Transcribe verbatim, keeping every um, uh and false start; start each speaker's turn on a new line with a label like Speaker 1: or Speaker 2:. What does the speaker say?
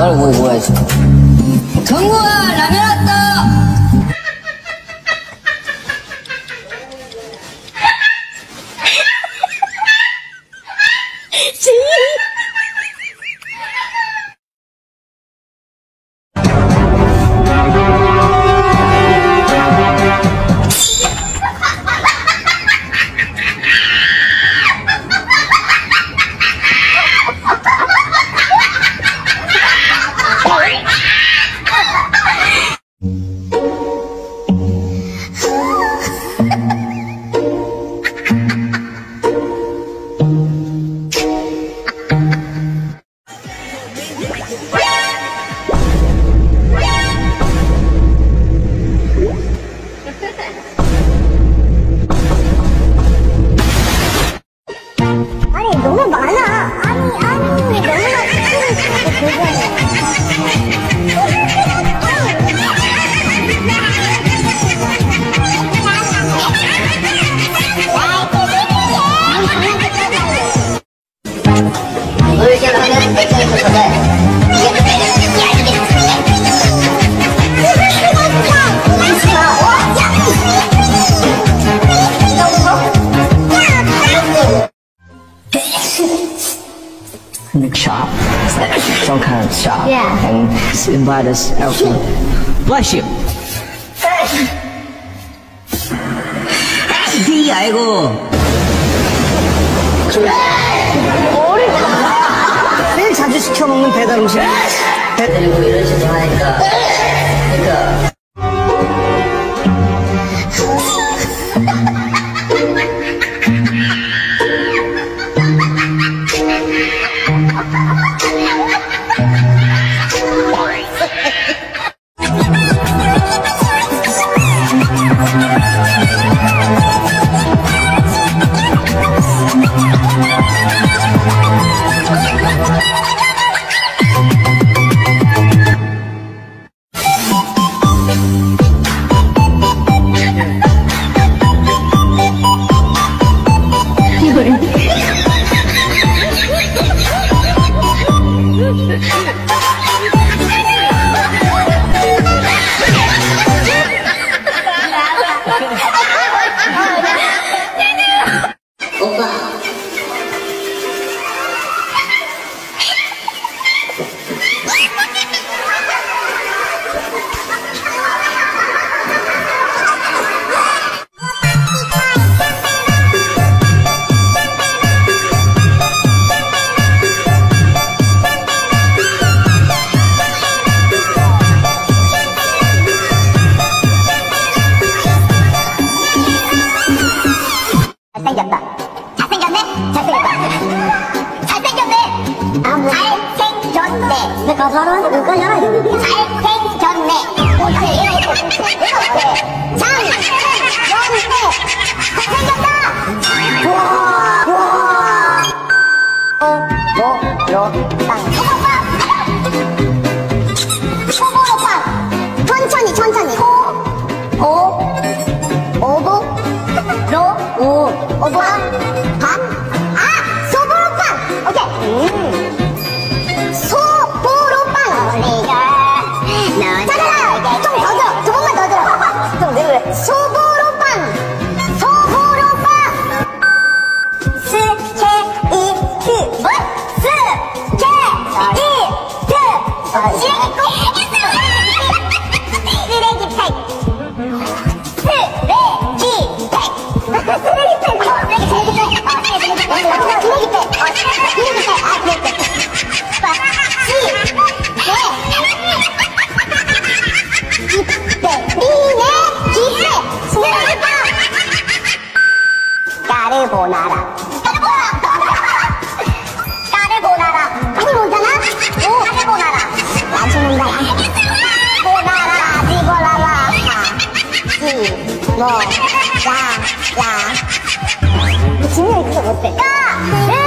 Speaker 1: 너를 뭐 뭐야지.
Speaker 2: 정구야 라면 왔다.
Speaker 3: 아니 너무 많아. 아니 아니 너무
Speaker 1: Shop, some kind of shop,
Speaker 3: Yeah.
Speaker 1: and invite us out. Bless you. 이 아이고. 제일 자주 시켜 먹는 배달 음식. 그리고 이런 식으로 하니까, 그러니까.
Speaker 3: 잘생겼다. 잘생겼네? 잘생겼다. 잘생겼네. 잘생겼네. 내 가사는 누가냐? 잘생겼네. 잘생겼네. 잘생겼다. 우와. 우와. 오보로빵. 소보로빵. 천천히 천천히. 오. 오. 오보. 로. 오. 오보랑 반? 아! 소보로빵! 오케이! 음. 소보로빵! 내가 자자자! 좀 더 들어! 두 번만 더 들어! 좀 내려. 소보로빵! 소보로빵! 스케이트! 뭐? 스케이트! 쓰레기팩! 까르보나라. 까르보나라. 이거 뭐잖아? 오, 까르보나라. 맞추는 거야. 보나라, 지보라라. 지, 뭐, 라, 라. 진영이 그거 못해. 까, 르,